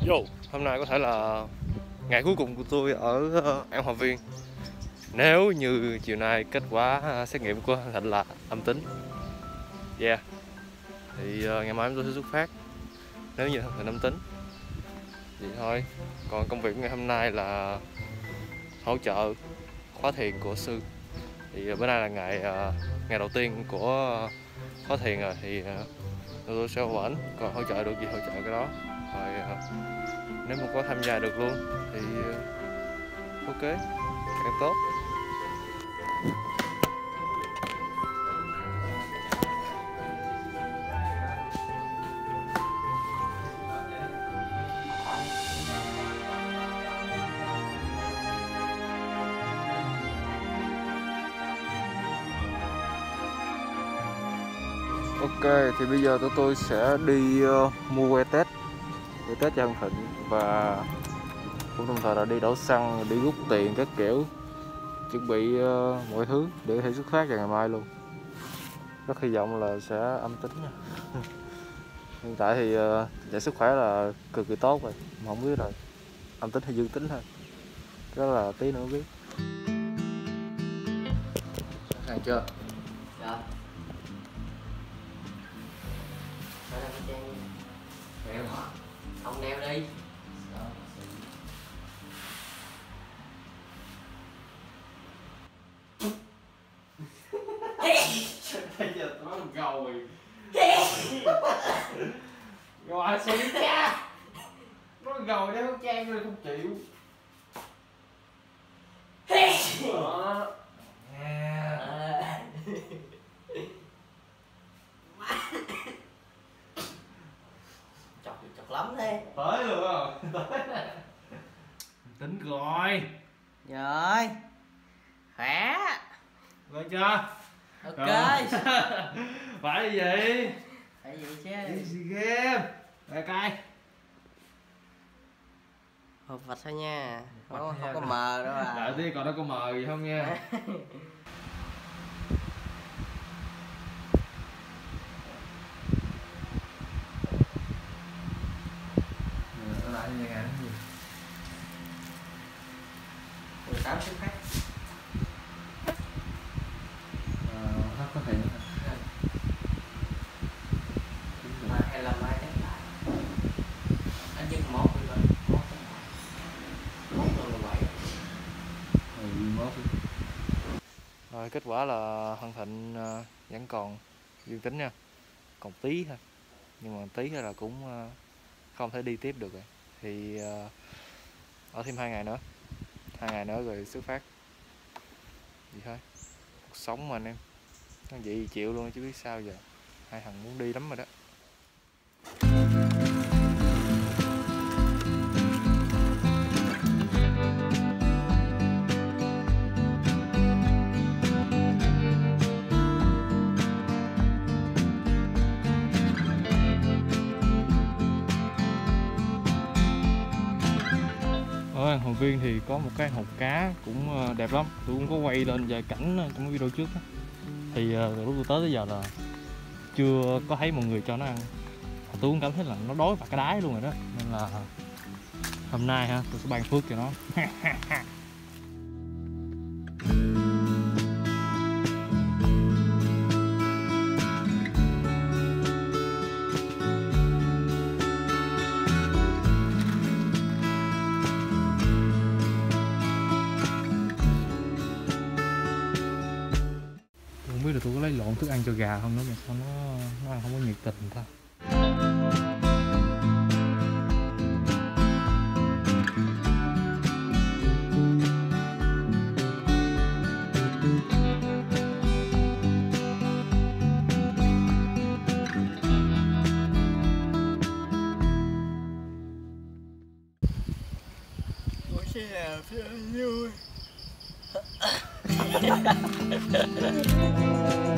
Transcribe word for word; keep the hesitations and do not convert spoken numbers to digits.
Yo, hôm nay có thể là ngày cuối cùng của tôi ở uh, An Hòa Viên. Nếu như chiều nay kết quả uh, xét nghiệm của Thịnh là âm tính, yeah, thì uh, ngày mai chúng tôi sẽ xuất phát. Nếu như Thịnh âm tính, vậy thôi. Còn công việc của ngày hôm nay là hỗ trợ khóa thiền của sư. Thì uh, bữa nay là ngày uh, ngày đầu tiên của uh, khóa thiền rồi, thì uh, tôi sẽ vẫn còn hỗ trợ được gì hỗ trợ cái đó. Rồi uh, nếu mà có tham gia được luôn thì ok, càng tốt. Ok, thì bây giờ tụi tôi sẽ đi uh, mua que test để test cho thằng Thịnh, và cũng đồng thời là đi đổ xăng, đi rút tiền các kiểu, chuẩn bị uh, mọi thứ để có thể xuất phát vào ngày mai luôn. Rất hy vọng là sẽ âm tính nha. Hiện tại thì uh, trạng sức khỏe là cực kỳ tốt rồi, mà không biết là âm tính hay dương tính thôi, đó là tí nữa biết. Sẵn sàng chưa? Dạ. Đeo hả? Không đeo đi. Bây giờ nó gầu rồi. Rồi xử lý cha. Nó gầu đeo khẩu trang rồi không chịu. Đó. Yeah. Chọc chọc lắm thế. Tới rồi. Tới. Tính rồi. Rồi. Khỏe. Rồi chưa? Ok. Phải gì vậy? Phải vậy chứ. Đi SEA Games. Rồi cay. Hộp vạch thôi nha. Không, không, không có mờ đâu à. Đợi tí còn nó có mờ gì không nha. Ở lại như ngày gì? mười tám xuất phát. Hết có thể nữa. Mà hay là mai test lại. Anh dưng một đi rồi. Một test lại. Một rồi là bảy. Ừ, mốt đi. Rồi kết quả là Hân Thịnh uh, vẫn còn dương tính nha. Còn tí thôi. Nhưng mà tí là cũng uh, không thể đi tiếp được rồi. Thì uh, ở thêm hai ngày nữa. Hai ngày nữa rồi xuất phát. Vậy thôi. Cuộc sống mà anh em. Nó vậy thì chịu luôn chứ biết sao giờ. Hai thằng muốn đi lắm rồi đó. Ở An Hòa Viên thì có một cái hồ cá cũng đẹp lắm. Tôi cũng có quay lên vài cảnh trong cái video trước đó. Thì từ lúc tôi tới tới giờ là chưa có thấy mọi người cho nó ăn. Tôi cũng cảm thấy là nó đói và cái đáy luôn rồi đó. Nên là hôm nay ha, tôi sẽ ban phước cho nó. Không biết là tôi có lấy lộn thức ăn cho gà không nữa mà sao nó, nó ăn không có nhiệt tình ta. Ủa thế nào thế vui.